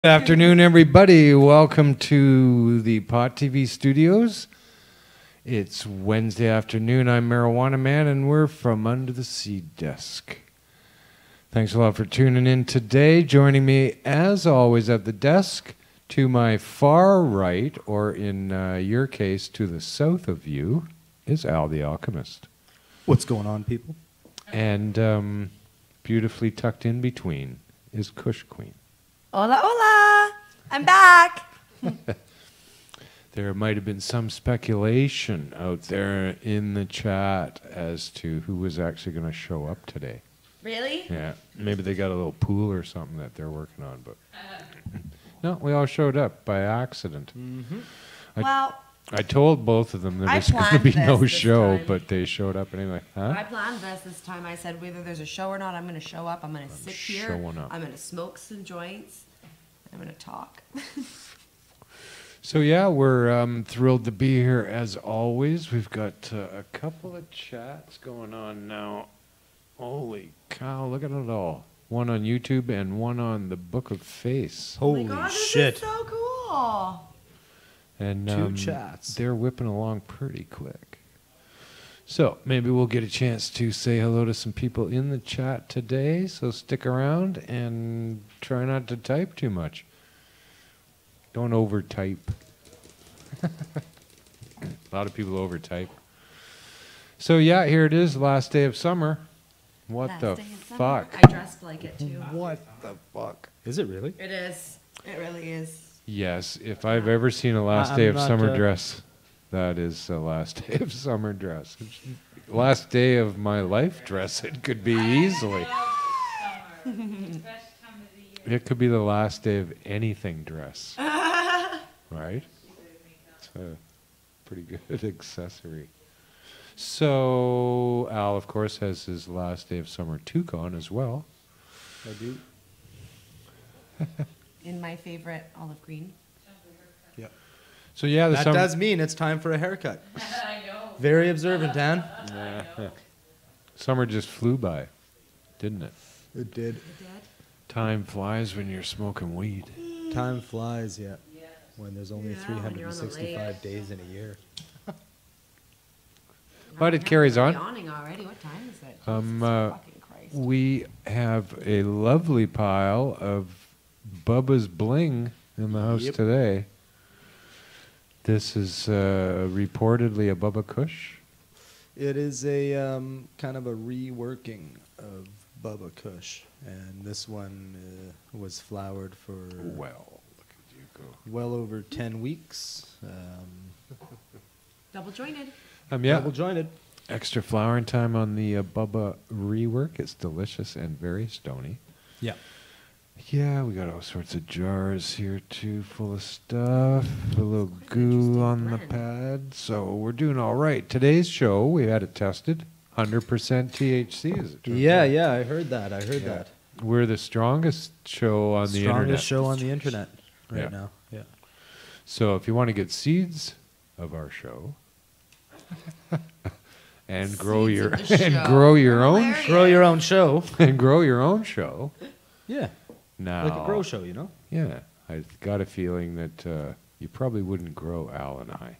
Good afternoon, everybody. Welcome to the Pot TV studios. It's Wednesday afternoon. I'm Marijuana Man, and we're from under the seed desk. Thanks a lot for tuning in today. Joining me, as always, at the desk, to my far right, or in your case, to the south of you, is Al the Alchemist. What's going on, people? And beautifully tucked in between is Kush Queen. Hola, hola! I'm back! There might have been some speculation out there in the chat as to who was actually going to show up today. Really? Yeah, maybe they got a little pool or something that they're working on, but no, we all showed up by accident. Well, I told both of them there I was going to planned be this no this show, time. but they showed up anyway. Huh? I planned this time. I said whether there's a show or not, I'm going to show up. I'm going to sit here. showing up. I'm going to smoke some joints. I'm going to talk. So yeah, we're thrilled to be here as always. We've got a couple of chats going on now. Holy cow, look at it all. One on YouTube and one on the Book of Face. Holy oh my God, shit. This is so cool. And Two chats. they're whipping along pretty quick. So maybe we'll get a chance to say hello to some people in the chat today. So stick around and try not to type too much. Don't over-type. A lot of people over-type. So yeah, here it is, last day of summer. What Last the day of summer. fuck? I dressed like it too. What the fuck? Is it really? It is. It really is. Yes, if I've ever seen a last I'm day of not, summer dress, that is the last day of summer dress. Last day of my life dress, it could be easily. It could be the last day of anything dress. Right? It's a pretty good accessory. So, Al, of course, has his last day of summer toucan as well. I do. In my favorite olive green. Yeah. So, yeah, the That summer. does mean it's time for a haircut. I know. Very observant, Dan. Summer just flew by, didn't it? It did. It did? Time flies when you're smoking weed. Time flies, yeah. When there's only Yeah, when you're on the 365 lake. days in a year. But it carries on. Yawning already. What time is it? Um, Jesus fucking Christ. We have a lovely pile of Bubba's Bling in the house Yep. today. This is reportedly a Bubba Kush. It is a kind of a reworking of Bubba Kush. And this one was flowered for Well, look at you go. well over 10 weeks. Double jointed. Yeah, Double jointed. extra flowering time on the Bubba rework. It's delicious and very stony. Yeah. Yeah, we got all sorts of jars here too, full of stuff. A little goo on the blend. pad. So we're doing all right. Today's show, we had it tested. 100% THC, as it turns Yeah, out. yeah, I heard that. I heard Yeah. that. We're the strongest show on the internet. Strongest show on the internet right Yeah. now. Yeah. So if you want to get seeds of our show and grow Seeds your of the and show. grow your own Hilarious. Grow your own show. and grow your own show. Yeah. Now, Like a grow show, you know? Yeah, I got a feeling that you probably wouldn't grow Al and I.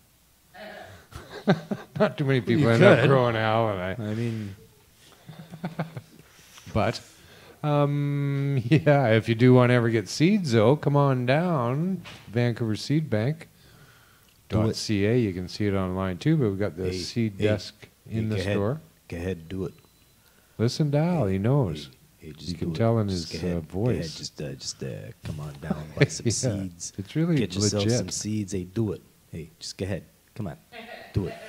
Not too many people You end up could. growing Al and I. I mean, But, yeah, if you do want to ever get seeds, though, come on down, Vancouver Seed Bank. Do it. .ca. You can see it online too, but we've got the Hey, seed hey, desk in hey, the go ahead. store. go ahead, do it. Listen to Al, he knows. Hey, You can do it. tell in Just his go ahead, voice. Go ahead, just come on down, buy some Yeah, seeds. it's really Get yourself legit. some seeds. Hey, do it. Hey, just go ahead. Come on, do it.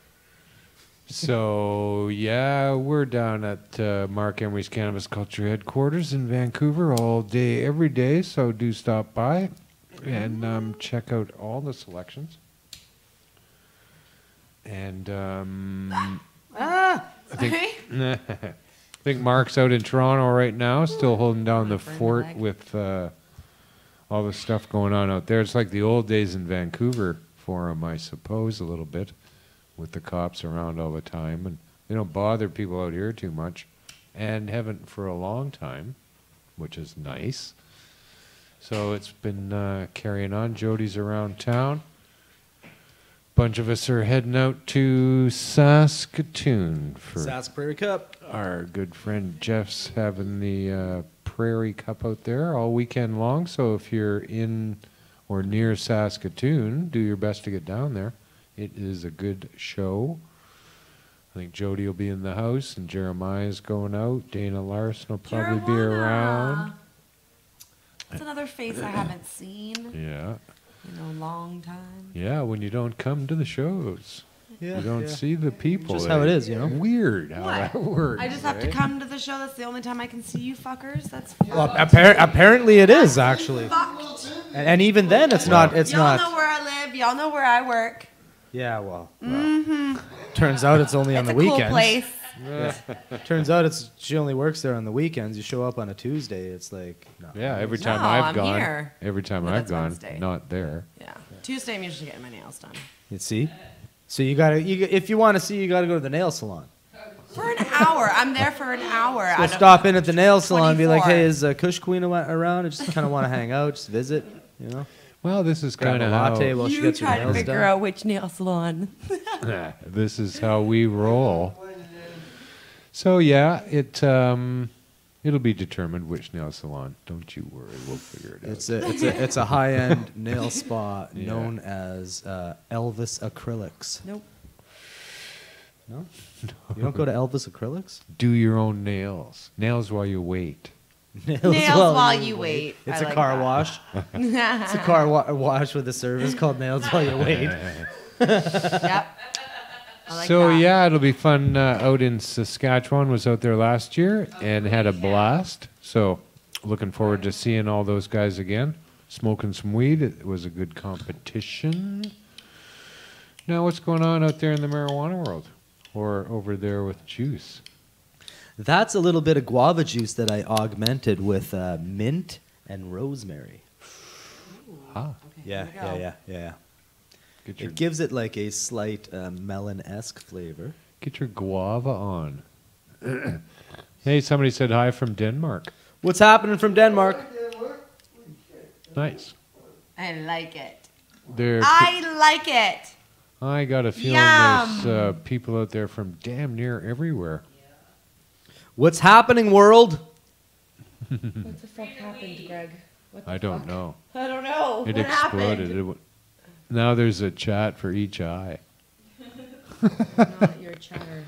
So, yeah, we're down at Mark Emery's Cannabis Culture Headquarters in Vancouver all day, every day. So do stop by and check out all the selections. And I think Mark's out in Toronto right now, still holding down the Burn the fort leg. with all the stuff going on out there. It's like the old days in Vancouver for him, I suppose, a little bit, with the cops around all the time. And they don't bother people out here too much, and haven't for a long time, which is nice. So it's been carrying on. Jody's around town. Bunch of us are heading out to Saskatoon for Sask Prairie Cup. our good friend Jeff's having the Prairie Cup out there all weekend long. So if you're in or near Saskatoon, do your best to get down there. It is a good show. I think Jody will be in the house and Jeremiah's going out. Dana Larson will probably be around. That's another face I haven't seen Yeah. in a long time. Yeah, when you don't come to the shows. Yeah, You don't yeah. see the people. Just how it is, you know? Weird how What? that works. I just have to eh? come to the show. That's the only time I can see you fuckers. That's Well, apparently it is actually, fucked. and even then it's not. It's Y'all not. know where I live. Y'all know where I work. Yeah, well. Turns out it's only on It's the a weekends. cool place. Turns out she only works there on the weekends. You show up on a Tuesday, it's like no. Yeah, every time No, I've I'm gone, here. every time But I've that's gone, Wednesday. not there. Yeah. Tuesday, I'm usually getting my nails done. You see, so you gotta. If you want to see, you gotta go to the nail salon. For an hour. I'm there for an hour. So out of stop in at the nail salon and be like, 24. "Hey, is Kush Queen around?" I just kind of want to hang out, just visit, you know. Well, this is Grab kind a of latte how while she You gets her try to nails figure done. out which nail salon. this is how we roll. So yeah, it'll be determined which nail salon. Don't you worry, we'll figure it out. It's a high-end nail spa Yeah. known as Elvis Acrylics. Nope. No, you don't go to Elvis Acrylics. Do your own nails. Nails while you wait. Nails while you wait. It's I a like car that. wash. It's a car wash with a service called Nails While You Wait. Yep. I like So that. yeah, it'll be fun out in Saskatchewan. Was out there last year and had a blast. So looking forward to seeing all those guys again. Smoking some weed. It was a good competition. Now what's going on out there in the marijuana world? Or over there with juice? That's a little bit of guava juice that I augmented with mint and rosemary. Ah, Yeah, There we go. yeah. get your It gives it like a slight melon-esque flavor. get your guava on. Hey, somebody said hi from Denmark. What's happening from Denmark? Nice. I like it. There. I like it. I got a feeling Yum. there's people out there from damn near everywhere. What's happening, world? What the fuck happened, Greg? I don't know. I don't know. It what exploded. Happened? Now there's a chat for each eye. Not your chatter.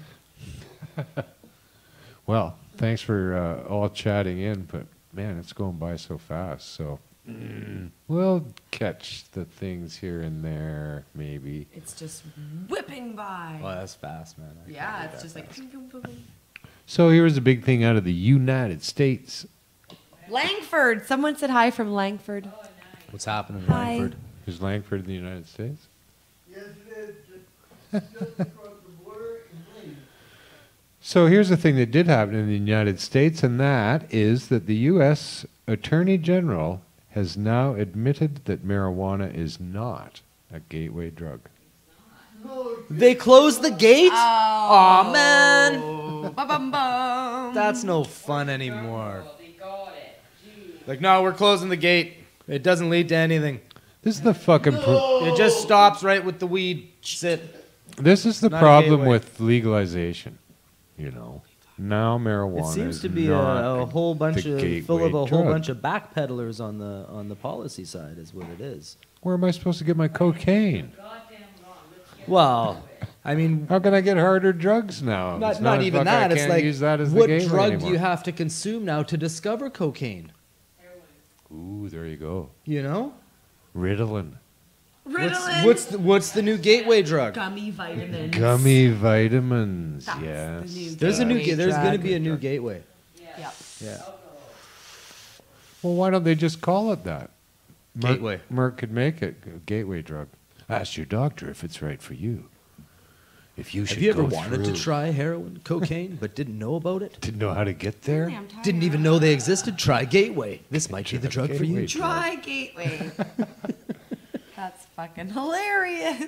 Well, thanks for all chatting in, but man, it's going by so fast. So we'll catch the things here and there, maybe. It's just whipping by. Oh, that's fast, man. Yeah, it's just like. Boom, boom, boom, boom. So here's a big thing out of the United States. Langford. Someone said hi from Langford. What's happening, Hi. Langford? Is Langford in the United States? Yes, it is. Just across the border in Maine. So here's the thing that did happen in the United States, and that is that the U.S. Attorney General has now admitted that marijuana is not a gateway drug. They closed the gate? Oh, Aw, man. Ba-bum-bum. That's no fun anymore. Like, no, we're closing the gate. It doesn't lead to anything. This is the fucking. It just stops right with the weed. Sit. This is the Not a problem gateway. with legalization. You know, now marijuana It seems is to be not a whole bunch the of gateway full of a whole drug. bunch of backpedalers on the policy side is what it is. Where am I supposed to get my cocaine? Well, I mean, How can I get harder drugs now? It's not a even fuck, I that. It's can't like, use that as the what gateway drug anymore. do you have to consume now to discover cocaine? Ooh, there you go. You know, Ritalin. Ritalin. What's the new gateway drug? Gummy vitamins. Gummy vitamins. That's Yes. the new There's a new. gateway There's going to drug. be a new gateway. Yep. Yeah. Well, why don't they just call it that? Gateway. Merck could make it a gateway drug. Ask your doctor if it's right for you. If you should Have you ever go wanted through. to try heroin, cocaine, but didn't know about it? Didn't know how to get there? I'm tired. Didn't even know they existed? Try Gateway. This might be the drug for you. Gateway. Try Gateway. That's fucking hilarious.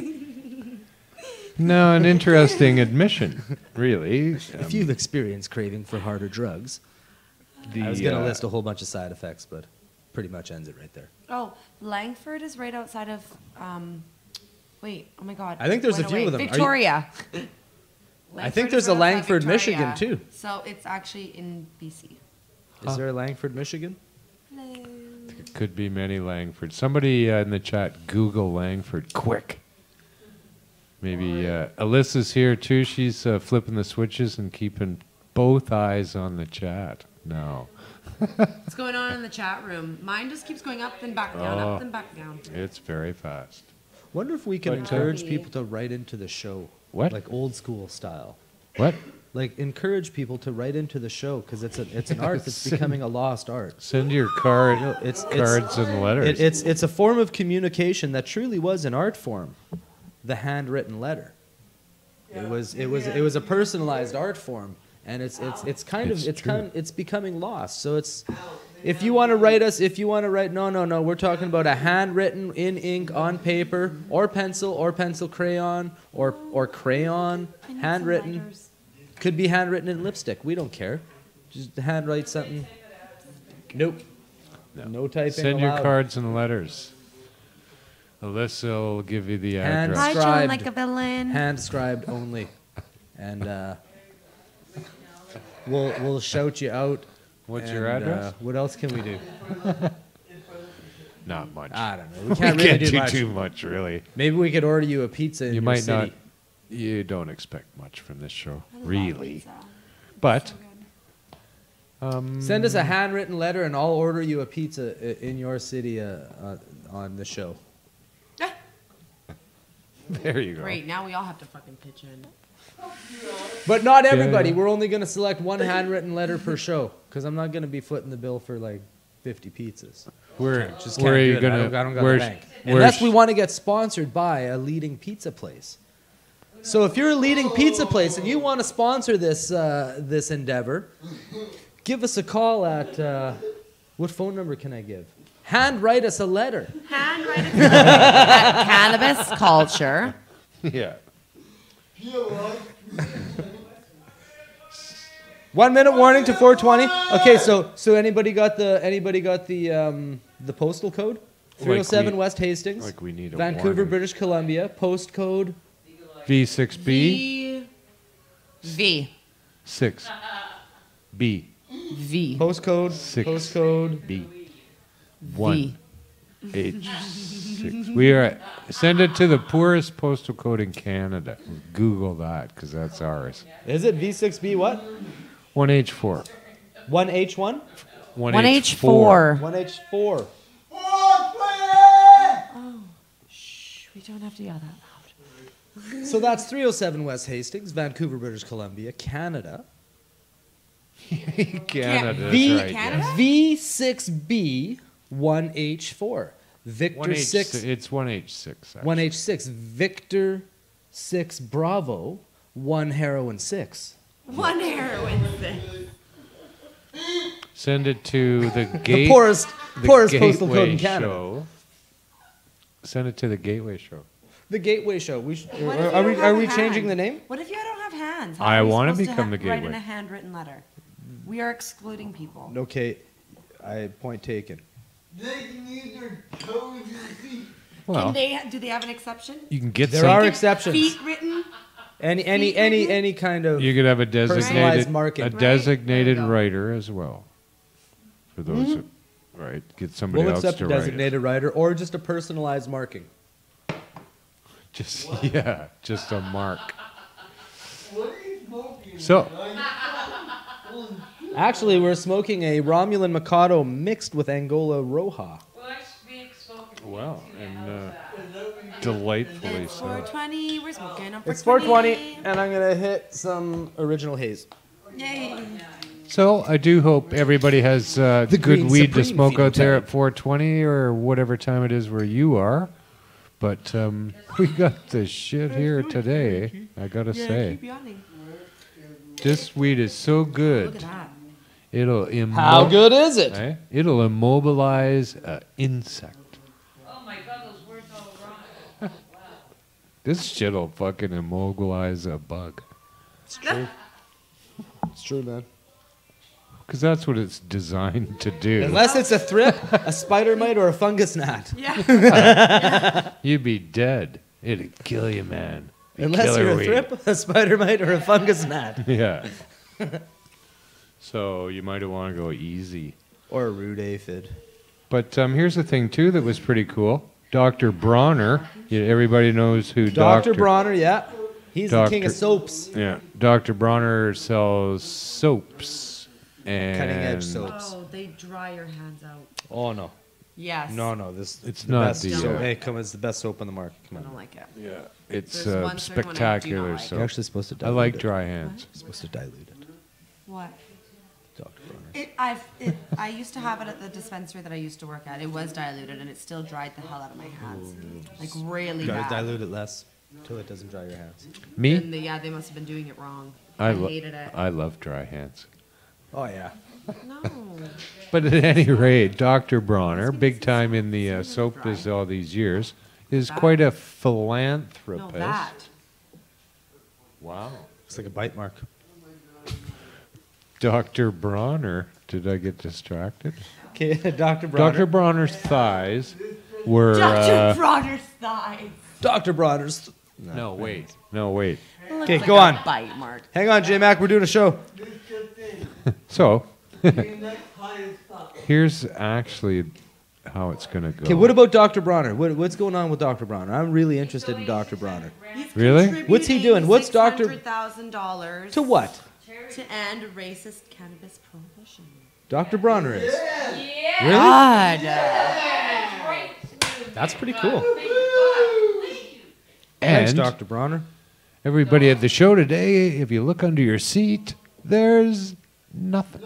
No, an interesting admission, really. If you've experienced craving for harder drugs, I was going to list a whole bunch of side effects, but pretty much ends it right there. Oh, Langford is right outside of. Wait. Oh my God. I think there's went a few away. of them. Are you- Victoria. I think Langford there's is a right outside Langford, Victoria. Michigan, too. So it's actually in BC. Is there a Langford, Michigan? Hello. It could be many Langford. Somebody in the chat, Google Langford, quick. Maybe Alyssa's here too. She's flipping the switches and keeping both eyes on the chat now. What's going on in the chat room? Mine just keeps going up then back down, up then back down. It's very fast. Wonder if we can But, encourage people to write into the show. What? Like old school style. What? Like encourage people to write into the show because it's an art that's becoming a lost art. Send your cards and letters. It's a form of communication that truly was an art form, the handwritten letter. It was a personalized art form, and it's becoming lost. So it's if you want to write no, we're talking about a handwritten in ink on paper or pencil crayon or crayon handwritten. Could be handwritten in lipstick. We don't care. Just handwrite something. Nope. No typing Send allowed. your cards and letters. Alyssa will give you the Hand address. Hi, Scribed. chilling like a villain. Hand scribed only, and we'll shout you out. What's your and, address? What else can we do? Not much. I don't know. We We can't can't really do do much. too much, really. Maybe we could order you a pizza in You your might city. not. You don't expect much from this show, I love really. pizza. But So good. Send us a handwritten letter, and I'll order you a pizza in your city on the show. there you go. Great. Now we all have to fucking pitch in. But not everybody. Yeah. We're only going to select one handwritten letter per show because I'm not going to be footing the bill for like 50 pizzas. Where Just where can't are you do it. gonna? I don't got where's- the bank. where's- Unless we want to get sponsored by a leading pizza place. So if you're a leading pizza place and you want to sponsor this endeavor, give us a call at what phone number can I give? Handwrite us a letter. Handwrite it at Cannabis Culture. Yeah. 1 minute warning to 420. Okay, so anybody got the postal code? 307 we- West Hastings, like we need a Vancouver, warning. British Columbia. Postcode V6B V. 6B V. postcode Six. postcode. B 1 H6. We are send it to the poorest postal code in Canada. Google that because that's ours. Is it V6B what? 1H4. 1H1? 1H4. 1H4. Shh, we don't have to yell that loud. So that's 307 West Hastings, Vancouver, British Columbia, Canada. Canada. V- That's right. Canada? V6B 1H4. Victor 6 It's 1H6. actually. 1H6 Victor 6 Bravo 1 heroin 6. One heroin thing. Send it to the The gate. poorest the postal code in Gateway Canada. Show. Send it to the Gateway Show. The Gateway Show. What if you Are don't we have a changing hand? the name? What if you don't have hands? I How are we wanna supposed to become the Write in gateway. a handwritten letter. We are excluding people. Okay, point taken. They can use their toes and feet. Well, Do they have an exception? you can get There some. are exceptions. Feet written? Any kind of You could have a personalized designated marking. a Right. designated There you go. writer as well. For those, that, right? Get somebody We'll else accept to a write it. designated writer or just a personalized marking. Just just a mark. What are you smoking? So Actually, we're smoking a Romulan Mikado mixed with Angola Roja. well, and delightfully so. 420. We're smoking on 420. It's 420, and I'm gonna hit some original haze. Yay. So I do hope everybody has good Green weed to Supreme smoke out there phenotype. at 420 or whatever time it is where you are. But we got the shit here today. I gotta Yeah, say, keep yawning. this weed is so Look at good. that. It'll How good is it? Eh? It'll immobilize an insect. Oh my God, those words all wrong. This shit'll fucking immobilize a bug. It's true. It's true, man. because that's what it's designed to do. Unless it's a thrip, a spider mite, or a fungus gnat. Yeah. You'd be dead. It'd kill you, man. Unless Killer you're a weed. thrip, a spider mite, or a fungus gnat. Yeah. So you might want to go easy. Or a rude aphid. But here's the thing, too, that was pretty cool. Dr. Bronner. Everybody knows who Dr. Bronner, yeah. He's the king of Dr. soaps. Yeah. Dr. Bronner sells soaps. And Cutting-edge soaps. Oh, they dry your hands out. Oh, no. Yes. No, this It's the not best the, soap. uh, Hey, come on, it's the best soap on the market. I Come on. don't like it. Yeah. It's There's one certain one I do not spectacular like. soap. You're actually supposed to I dilute like it. dry hands. You're supposed to dilute it. What? Dr. Bronner. I used to have it at the dispensary that I used to work at. It was diluted, and it still dried the hell out of my hands. Like really You gotta bad. dilute it less until it doesn't dry your hands. Me? And they must have been doing it wrong. I hated it. I love dry hands. Oh, yeah. No. But at any rate, Dr. Bronner, big time in the soap business all these years, is quite a No, philanthropist. that. Wow. Looks like a bite mark. Dr. Bronner, did I get distracted? Okay, Dr. Bronner. Dr. Bronner's thighs were... Dr. Bronner's thighs. Dr. Bronner's. no, wait. No, wait. Okay, Looks go like on. a bite mark. Hang on, J-Mac, we're doing a show. This just in. So, Being that high as fuck. here's actually how it's going to go. Okay, what about Dr. Bronner? What's going on with Dr. Bronner? I'm really interested in Dr. Bronner. He's Really? What's he doing? What's Dr. $600,000 To what? to end racist cannabis prohibition. Dr. Bronner is. Yeah. Really? God. That's pretty cool. And Thanks, Dr. Bronner. everybody at the show today, if you look under your seat, there's nothing.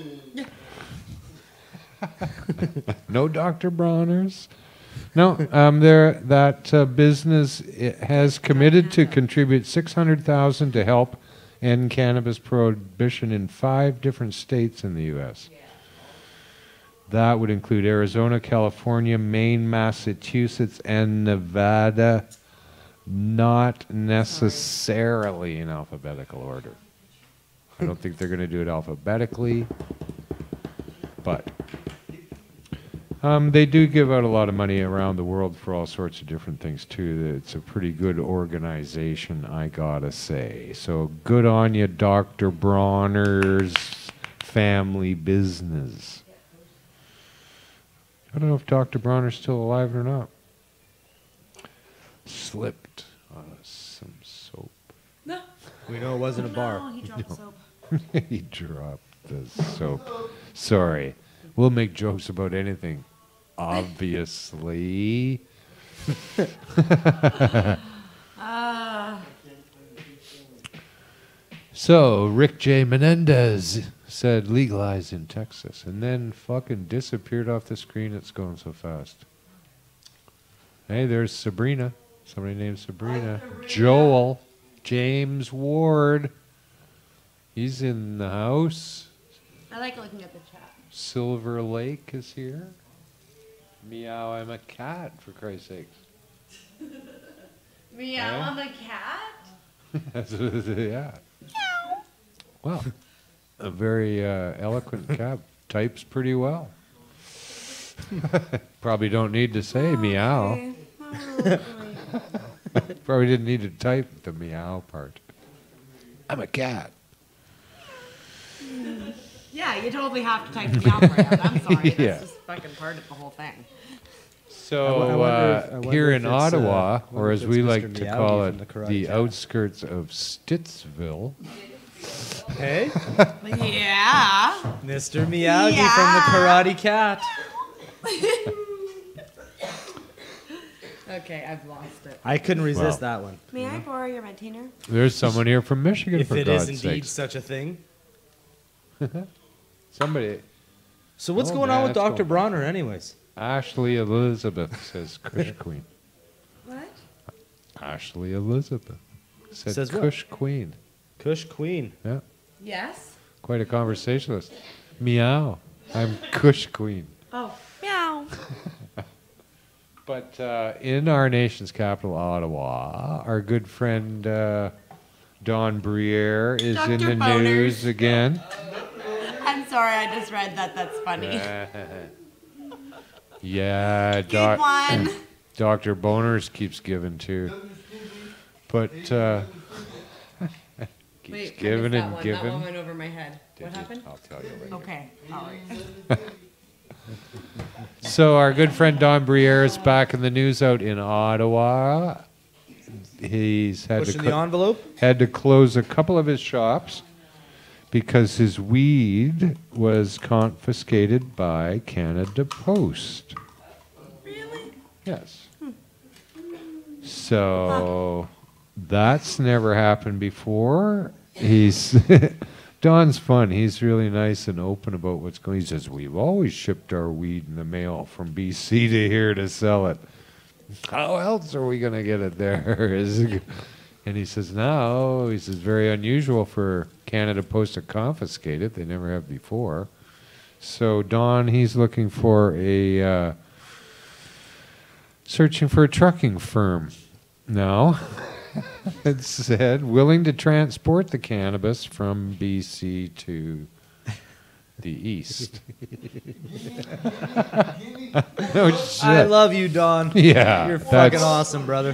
No Dr. Bronners. No, that business has committed to contribute $600,000 to help end cannabis prohibition in 5 different states in the U.S. That would include Arizona, California, Maine, Massachusetts, and Nevada. Not necessarily in alphabetical order. I don't think they're going to do it alphabetically, but they do give out a lot of money around the world for all sorts of different things too. It's a pretty good organization, I gotta say. So good on you, Dr. Bronner's family business. I don't know if Dr. Bronner's still alive or not. Slipped some soap. No. We know it wasn't a bar. No, he dropped soap. He dropped the soap. Sorry. We'll make jokes about anything. Obviously. So, Rick J. Menendez said legalize in Texas and then fucking disappeared off the screen. It's going so fast. Hey, there's Sabrina. Somebody named Sabrina. Joel. James Ward. He's in the house. I like looking at the chat. Silver Silver Lake is here. Meow, I'm a cat, for Christ's sakes. Meow, Yeah. I'm a cat. That's what it is, yeah. Well, a very eloquent cat. Types pretty well. Probably don't need to say meow. Probably didn't need to type the meow part. I'm a cat. Yeah, you totally have to type meow for it. I'm sorry. That's Yeah. just fucking part of the whole thing. So I wonder here if in it's, Ottawa, wonder or if as it's we Mr. like to Meowdy call from the it, Karate the Cat. outskirts of Stittsville, Hey, Yeah. Mr. Miyagi Yeah. from the Karate Cat. Okay, I've lost it. I couldn't resist Wow. that one. May I borrow your retainer? there's someone here from Michigan, If for it God's is indeed sakes. such a thing. Somebody, So what's Oh, going man, on with that's Dr. going- Bronner anyways? Ashley Elizabeth says Kush Queen. What? Ashley Elizabeth said Says what? Kush Queen. Kush Queen. Yeah, Yes? quite a conversationalist. Meow, I'm Kush Queen. Oh. Meow. But in our nation's capital, Ottawa, our good friend Don Briere is in Dr. the Boners. news again. I'm sorry, I just read that. That's funny. Yeah, Good one. Dr. Boners keeps giving too. But keeps Wait, giving that and one. giving. That one went over my head. What Did you? happened? I'll tell you later. Okay, all right. So our good friend Don Briere is back in the news out in Ottawa. He's had Pushing the envelope. had to close a couple of his shops because his weed was confiscated by Canada Post. Really? Yes. So that's never happened before. He's Don's fun. He's really nice and open about what's going. He says we've always shipped our weed in the mail from BC to here to sell it. How else are we going to get it there? And he says now, he says very unusual for Canada Post to confiscate it. They never have before. So Don, he's looking for a searching for a trucking firm now. It said willing to transport the cannabis from BC to the east. No shit. I love you, Don. Yeah, You're that's- fucking awesome, brother.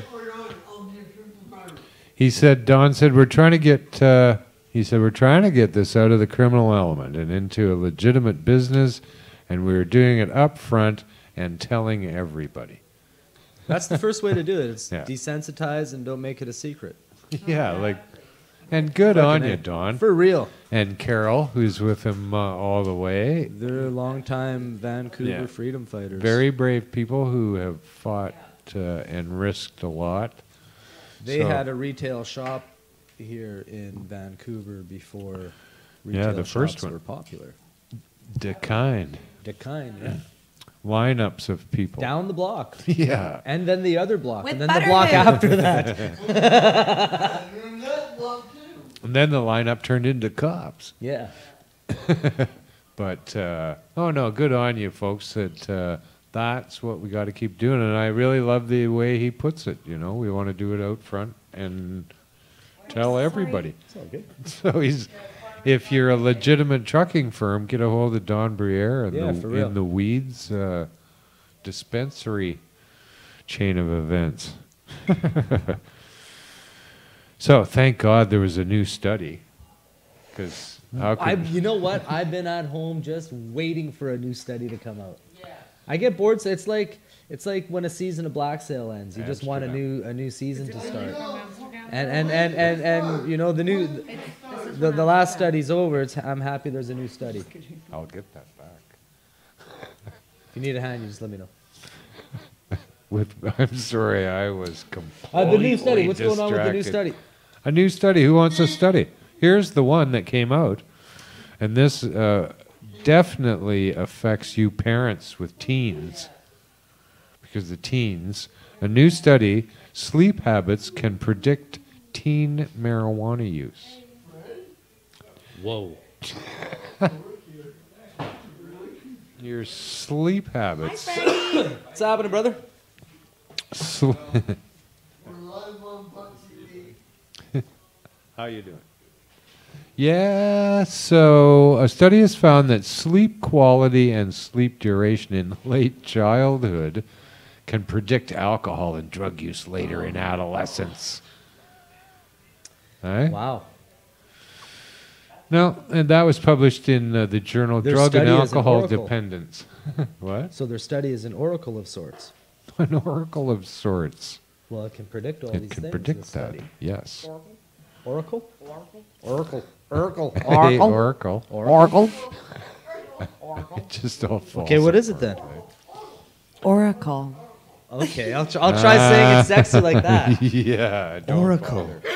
He said, Don said, we're trying to get this out of the criminal element and into a legitimate business, and we're doing it up front and telling everybody. That's the first way to do it. It's Yeah. desensitize and don't make it a secret. Yeah, like, and good on you, Don. For real. And Carol, who's with him all the way. They're longtime Vancouver Yeah. freedom fighters. Very brave people who have fought and risked a lot. They So- had a retail shop here in Vancouver before Yeah, retail the first shops one. were popular. The kind. The kind, yeah. Lineups of people. Down the block. Yeah. And then the other block. With and then the block Butterfield. after that. And that block too. And then the lineup turned into cops. Yeah. But, oh no, good on you folks that that's what we got to keep doing. And I really love the way he puts it. You know, we want to do it out front and tell everybody. It's all good. So if you're a legitimate trucking firm, get a hold of Don Briere and Yeah, for real. in the Weeds dispensary chain of events. So thank God there was a new study, because how could You know what? I've been at home just waiting for a new study to come out. I get bored. So it's like when a season of Black Sail ends. You just want a new season to start. And you know the last study's over. I'm happy there's a new study. If I'll get that back. you need a hand, you just let me know. I'm sorry, I was completely The new study. What's going on with the new distracted. study? A new study. Who wants a study? Here's the one that came out, and this definitely affects you parents with teens, because the teens. A new study: sleep habits can predict teen marijuana use. Whoa. Your sleep habits. What's happening, brother? Sl- We're live on Puck TV. How you doing? Yeah, so a study has found that sleep quality and sleep duration in late childhood can predict alcohol and drug use later in adolescence. Eh? Wow. No, and that was published in the journal Their Drug and study is an Alcohol oracle. Dependence. What? So their study is an oracle of sorts. An oracle of sorts. Well, it can predict all It these can things. predict this that. study. Yes. Oracle? Oracle. Oracle. Hey, oracle. Oracle. It just all falls Okay, what is it apart, then? Oracle. Okay, I'll try saying it sexy like that. right? Yeah. don't Oracle. bother.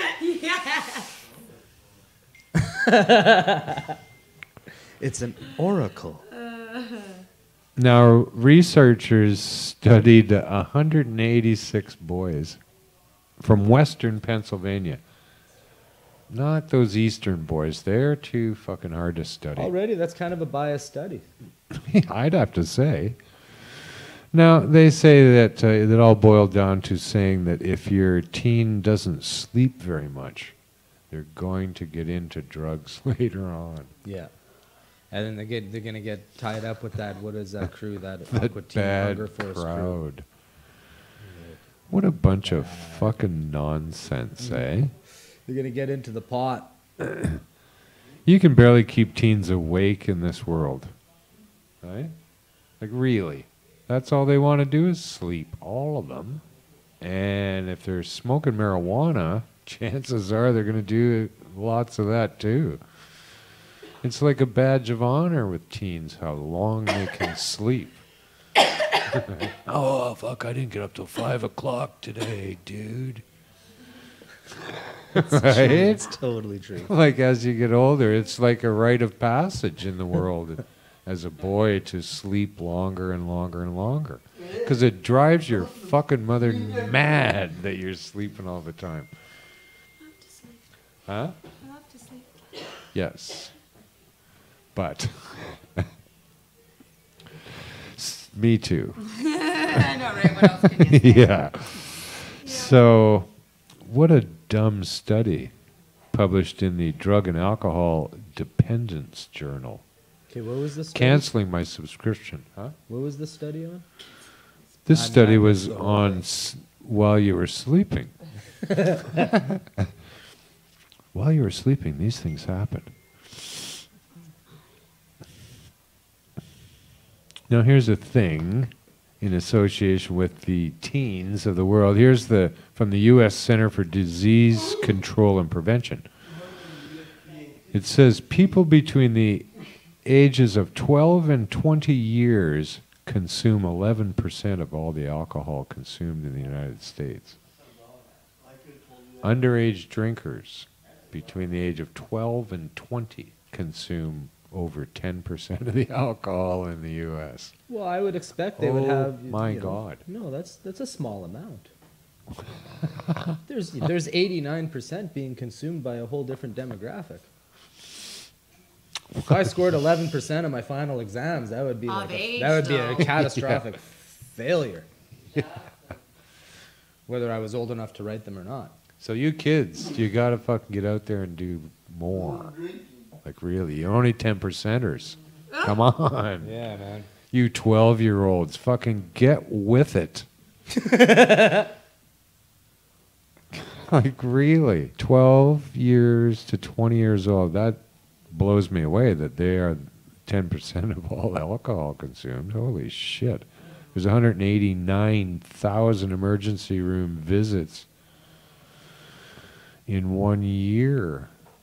It's an oracle. Now, researchers studied 186 boys from Western Pennsylvania. Not those Eastern boys. They're too fucking hard to study. Already, that's kind of a biased study. I'd have to say. Now, they say that it all boiled down to saying that if your teen doesn't sleep very much, they're going to get into drugs later on. Yeah. And then they're gonna get tied up with that. What is that crew? That That Aqua Teen bad Hunger Force crew. crowd. What a bunch of fucking nonsense, eh? They're gonna get into the pot. You can barely keep teens awake in this world. Right? Like, really. That's all they want to do is sleep. All of them. And if they're smoking marijuana, chances are they're going to do lots of that too. It's like a badge of honor with teens how long they can sleep. Oh, fuck, I didn't get up till 5 o'clock today, dude. Right? It's totally true. Like, as you get older, it's like a rite of passage in the world as a boy to sleep longer and longer and longer. Because it drives your fucking mother mad that you're sleeping all the time. I love to sleep. Huh? I love to sleep. Yes. But. Me too. I know, right? What else can you say? Yeah. So, what a dumb study published in the Drug and Alcohol Dependence Journal. Okay, what was this? Canceling my subscription. Huh? What was the study on? This I'm study not was so on while you were sleeping. While you were sleeping, these things happened. Now, here's a thing in association with the teens of the world. Here's from the U.S. Center for Disease Control and Prevention. It says people between the ages of 12 and 20 years consume 11% of all the alcohol consumed in the United States. Underage drinkers between the age of 12 and 20 consume over 10% of the alcohol in the U.S. Well, I would expect they would have. My God. No, that's a small amount. There's 89% being consumed by a whole different demographic. If I scored 11% on my final exams, that would be Of age, that would be a though. catastrophic failure. Whether I was old enough to write them or not. So you kids, you got to fucking get out there and do more. Like, really, you're only 10%ers. Come on. Yeah, man. You 12-year-olds, fucking get with it. Like, really, 12 years to 20 years old, that blows me away that they are 10% of all alcohol consumed. Holy shit. There's 189,000 emergency room visits in 1 year.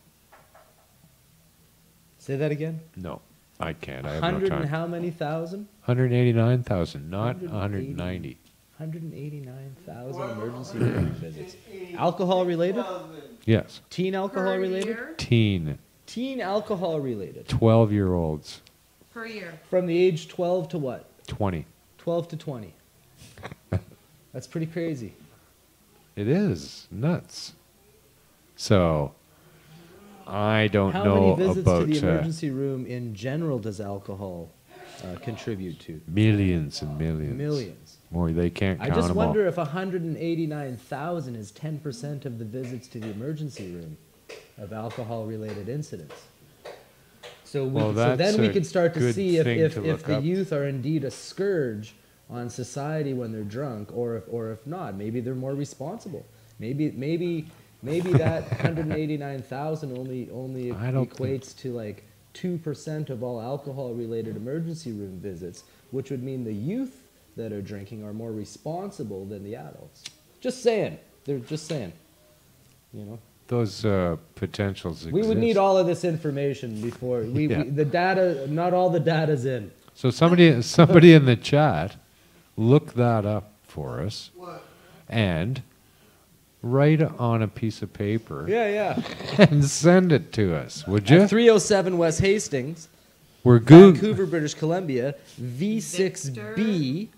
Say that again. No, I can't. I have 100 no and time. how many thousand? 189,000, not 180. 190. 189,000 emergency room visits. Alcohol related? Yes. Teen alcohol Per related? year? Teen, Teen alcohol related. 12-year-olds, Per year. From the age 12 to what? 20. 12 to 20. That's pretty crazy. It is nuts. So, I don't How know many visits about to the emergency room in general does alcohol contribute to? millions and millions. Millions. More, they can't I count just them wonder all. if 189,000 is 10% of the visits to the emergency room of alcohol-related incidents. So, Well, then that's we a can start to good see thing if to the look up. youth are indeed a scourge on society when they're drunk, or if not. Maybe they're more responsible. Maybe that 189,000 only I don't equates to like 2% of all alcohol-related emergency room visits, which would mean the youth that are drinking are more responsible than the adults. Just saying. They're just saying. You know. Those potentials exist. We would need all of this information before Yeah. the data. Not all the data's in. So somebody in the chat, look that up for us, and write on a piece of paper Yeah. and send it to us, would you? At 307 West Hastings, We're Vancouver, British Columbia, V6B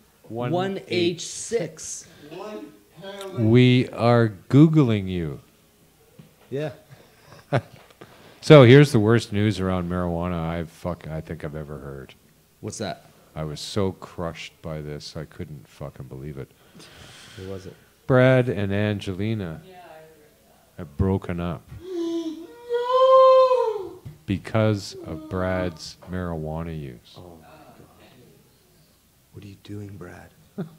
1H6. We are Googling you. Yeah. So here's the worst news around marijuana I think I've ever heard. What's that? I was so crushed by this, I couldn't fucking believe it. What was it? Brad and Angelina have broken up. because of Brad's marijuana use. Oh my God. What are you doing, Brad?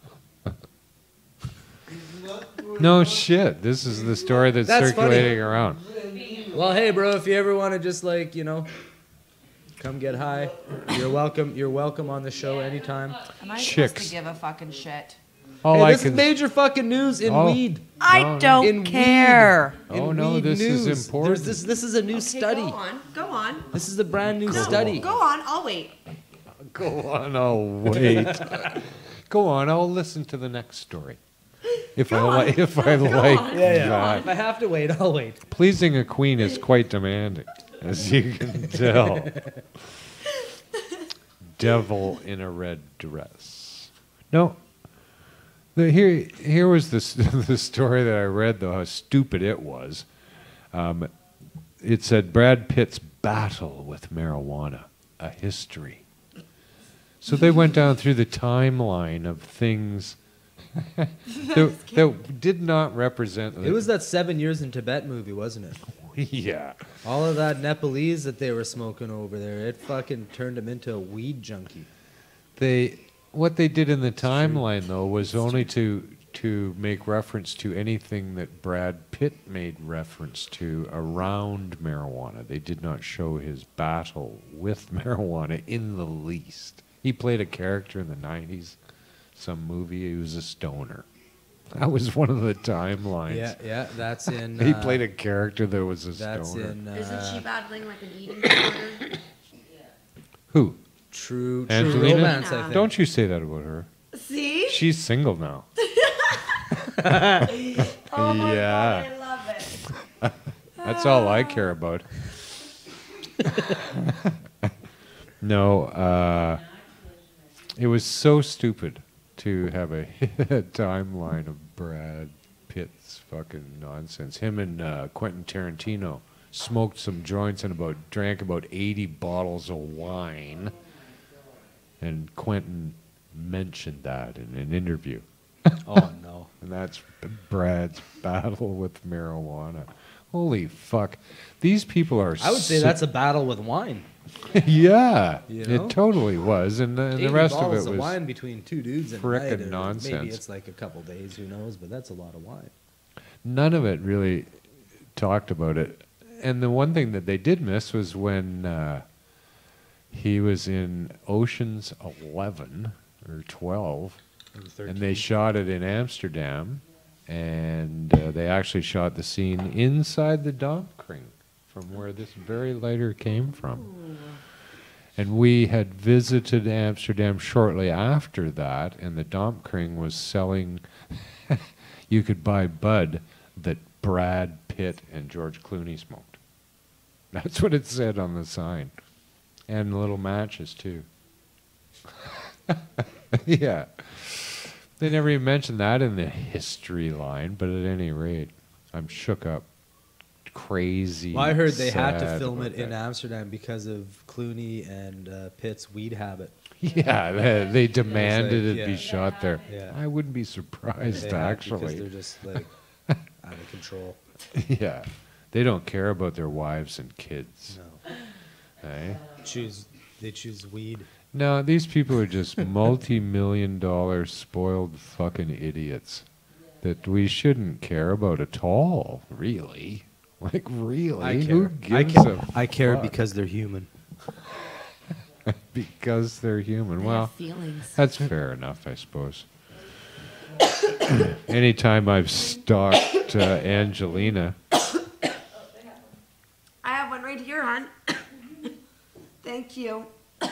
No shit. This is the story that's That's circulating around. Well, hey, bro, if you ever want to just like, come get high, you're welcome. You're welcome on the show anytime. Am I supposed Chicks. to give a fucking shit? All Hey, I this is can. major fucking news in Oh. weed. I don't In care. Oh, In no, weed this is news. important. This is a new study. Go on. Go on. This is a brand new No, study. Go on. I'll wait. Go on, I'll wait. Go on, I'll listen to the next story. If I like on. that. If I have to wait, I'll wait. Pleasing a queen is quite demanding, as you can tell. Devil in a red dress. No. Here was the story that I read, though, how stupid it was. It said Brad Pitt's battle with marijuana, a history. So they went down through the timeline of things that did not represent. It was that 7 Years in Tibet movie, wasn't it? Yeah. All of that Nepalese that they were smoking over there, it fucking turned him into a weed junkie. What they did in the timeline, though, was only to make reference to anything that Brad Pitt made reference to around marijuana. They did not show his battle with marijuana in the least. He played a character in the 90s, some movie. He was a stoner. That was one of the timelines. Yeah, that's in. He played a character that was a That's stoner. in. Isn't she battling like an eating disorder? Who? True Angelina? Romance, I think. Don't you say that about her. See? She's single now. Oh my Yeah. God, I love it. That's all I care about. No, it was so stupid to have a timeline of Brad Pitt's fucking nonsense. Him and Quentin Tarantino smoked some joints and drank about 80 bottles of wine. And Quentin mentioned that in an interview. Oh no. And that's Brad's battle with marijuana. Holy fuck. These people are I would say that's a battle with wine. yeah, You know? it totally was. And the 80 rest of bottles it was wine between two dudes and frickin' Maybe nonsense. it's like a couple days, who knows? But that's a lot of wine. none of it really talked about it. And the one thing that they did miss was when he was in Ocean's 11 or 12, and they shot it in Amsterdam, and they actually shot the scene inside the Domkring, from where this very lighter came from. And we had visited Amsterdam shortly after that, and the Domkring was selling, you could buy bud that Brad Pitt and George Clooney smoked. That's what it said on the sign. And little matches, too. Yeah. They never even mentioned that in the history line, but at any rate, I'm shook up. Crazy. Well, I heard they had to sad film about it in that. Amsterdam because of Clooney and Pitt's weed habit. Yeah, they demanded like, it be yeah. shot there. Yeah. I wouldn't be surprised, They had to because actually. they're just like out of control. Yeah. They don't care about their wives and kids. No, Eh? they choose weed. No, these people are just multi-million-dollar spoiled fucking idiots that we shouldn't care about at all, really. Like, really? I Who care. gives a I care fuck? because they're human. Because they're human. They Well, have feelings. that's fair enough, I suppose. Anytime I've stalked Angelina, I have one right here, hon. Thank you. You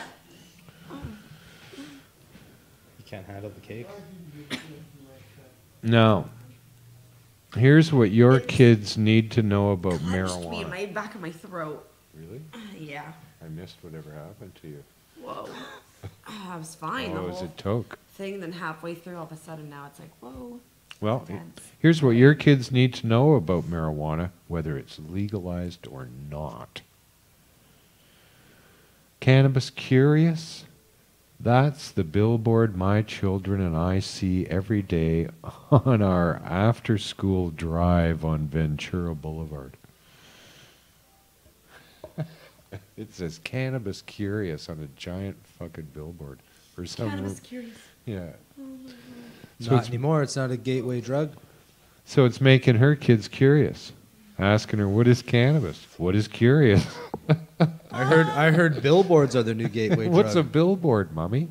can't handle the cake. no. Here's what your kids need to know about Punched me in marijuana. my back of my throat. Really? Yeah. I missed whatever happened to you. Whoa. I was fine the Oh, is whole it toke? thing. Then halfway through, all of a sudden, now it's like, whoa. Well, Intense. here's what your kids need to know about marijuana, whether it's legalized or not. Cannabis curious? That's the billboard my children and I see every day on our after-school drive on Ventura Boulevard. It says cannabis curious on a giant fucking billboard for some Cannabis curious. Yeah. So Not it's, anymore. It's not a gateway drug. so it's making her kids curious. Asking her, what is cannabis? What is curious? I heard billboards are the new gateway What's a drug. billboard, mommy?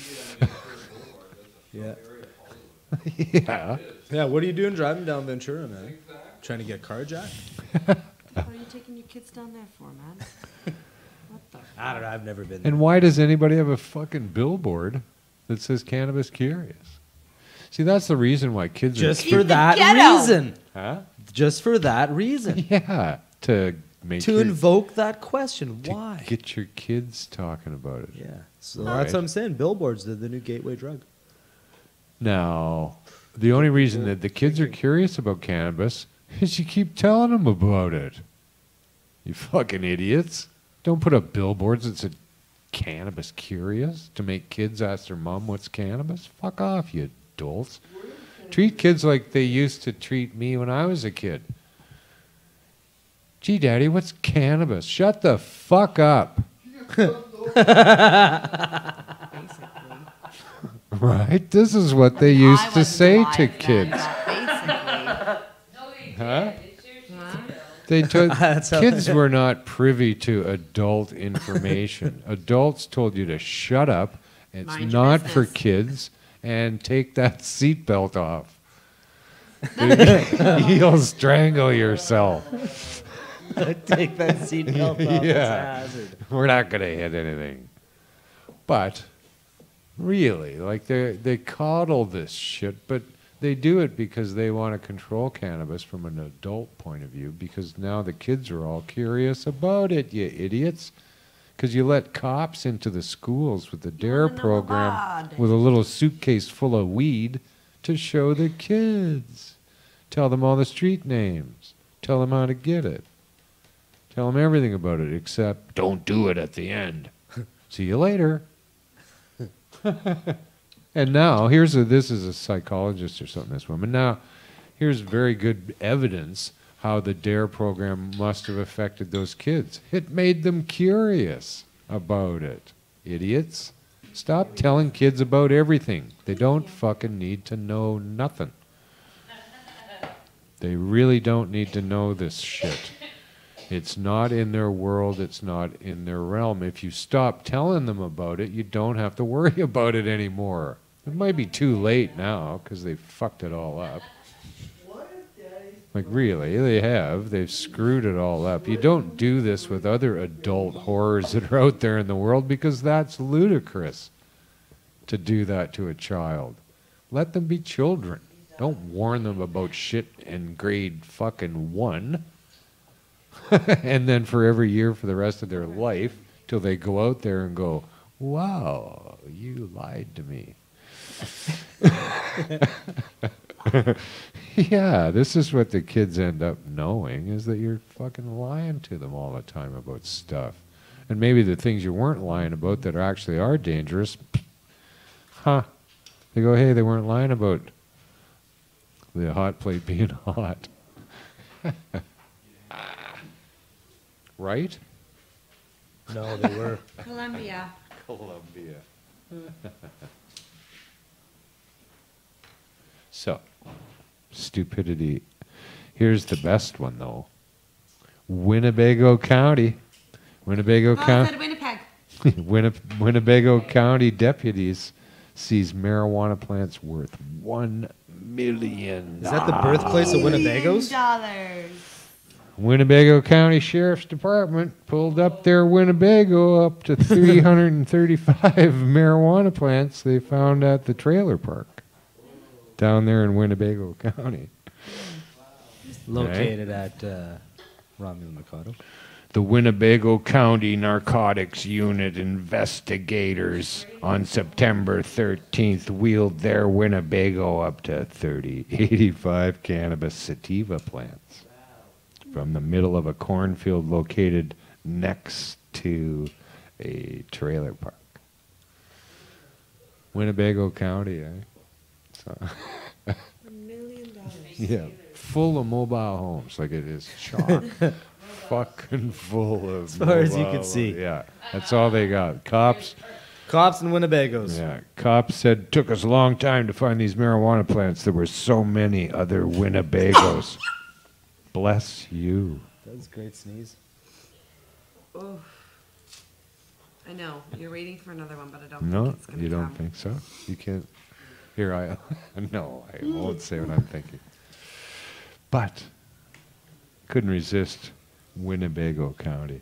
Yeah. Yeah. Yeah, what are you doing driving down Ventura, man? Trying to get carjacked? What are you taking your kids down there for, man? What the? I don't know. I've never been there. And why does anybody have a fucking billboard that says cannabis curious? See, that's the reason why kids Just are... for that ghetto. reason. Huh? Just for that reason. Yeah. To make To your, invoke that question. to Why? get your kids talking about it. Yeah. So Right. that's what I'm saying. Billboards are the new gateway drug. Now, the only reason that the kids are curious about cannabis is you keep telling them about it. You fucking idiots. Don't put up billboards that said cannabis curious to make kids ask their mom what's cannabis. Fuck off, you adults. Treat kids like they used to treat me when I was a kid. Gee, Daddy, what's cannabis? Shut the fuck up. Basically. Right? This is what they I used to wasn't say alive to then, kids. but basically. No, they Huh? did. They seriously Huh? did. They took That's how- kids were not privy to adult information. Adults told you to shut up. It's Mind your not for business. kids, and take that seatbelt off. You'll strangle yourself. Take that seatbelt off. It's a Yeah. hazard. We're not going to hit anything. But really, like they coddle this shit, but they do it because they want to control cannabis from an adult point of view, because now the kids are all curious about it, you idiots. Because you let cops into the schools with the DARE wanna know program about it. with a little suitcase full of weed to show the kids. Tell them all the street names. Tell them how to get it. Tell them everything about it, except don't do it at the end. See you later. And now, this is a psychologist or something, this woman. Now, here's very good evidence how the DARE program must have affected those kids. It made them curious about it. Idiots. Stop telling kids about everything. They don't fucking need to know nothing. They really don't need to know this shit. It's not in their world. It's not in their realm. If you stop telling them about it, you don't have to worry about it anymore. It might be too late now because they fucked it all up. Like really, they have. They've screwed it all up. You don't do this with other adult horrors that are out there in the world, because that's ludicrous to do that to a child. Let them be children. Don't warn them about shit in grade fucking 1. And then for every year for the rest of their life till they go out there and go, wow, you lied to me. Yeah, this is what the kids end up knowing, is that you're fucking lying to them all the time about stuff. And maybe the things you weren't lying about that actually are dangerous, huh? They go, hey, they weren't lying about the hot plate being hot. Right? No, they were. Colombia. Columbia. So, stupidity. Here's the best one, though. Winnebago County. Winnebago Oh, I County. said Winnipeg. Winnebago County deputies sees marijuana plants worth $1 million. Is that the birthplace of Winnebagos? $1 million. Winnebago County Sheriff's Department pulled up their Winnebago up to 335 marijuana plants they found at the trailer park down there in Winnebago County. Located at Romulo Mikado. The Winnebago County Narcotics Unit investigators on September 13th wheeled their Winnebago up to 85 cannabis sativa plants from the middle of a cornfield located next to a trailer park. Winnebago County, eh? So $1 million. yeah, full of mobile homes, like it is chock fucking full of. As far as you can see. Yeah, that's all they got. Cops. Cops and Winnebagos. Yeah, cops said took us a long time to find these marijuana plants. There were so many other Winnebagos. Bless you. That was a great sneeze. Oh. I know. You're waiting for another one, but I don't No, think it's gonna you don't come. think so? You can't. Here I. No, I won't say what I'm thinking. But couldn't resist Winnebago County.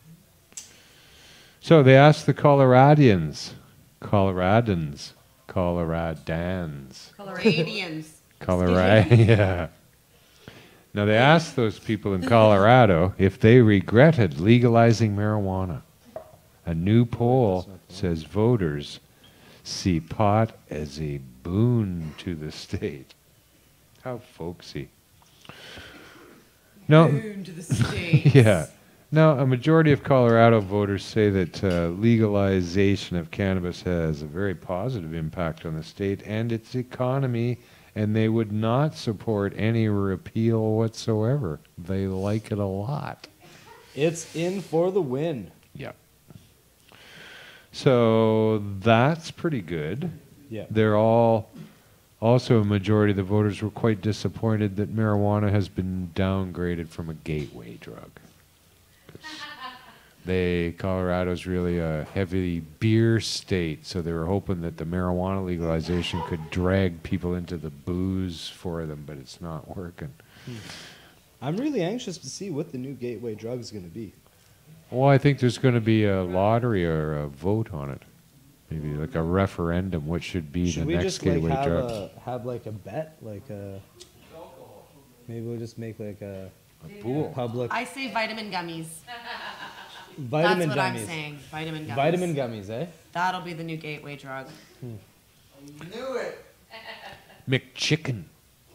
So they asked the Coloradans. Coloradians. Yeah. Now they asked those people in Colorado if they regretted legalizing marijuana. A new poll says voters see pot as a boon to the state. How folksy. No. Boon to the states. Yeah. Now, a majority of Colorado voters say that legalization of cannabis has a very positive impact on the state and its economy, and they would not support any repeal whatsoever. They like it a lot. It's in for the win. Yeah. So that's pretty good. Yeah. They're all, also a majority of the voters were quite disappointed that marijuana has been downgraded from a gateway drug. Colorado's really a heavy beer state, so they were hoping that the marijuana legalization could drag people into the booze for them, but it's not working. I'm really anxious to see what the new gateway drug is going to be. Well, I think there's going to be a lottery or a vote on it. Maybe like a referendum, what should be Should the we next just like gateway drug. have like a bet, like a maybe we'll just make like a Pool. public I say vitamin gummies. vitamin That's what gummies. I'm saying. Vitamin gummies. Vitamin gummies, eh? That'll be the new gateway drug. Knew it. McChicken.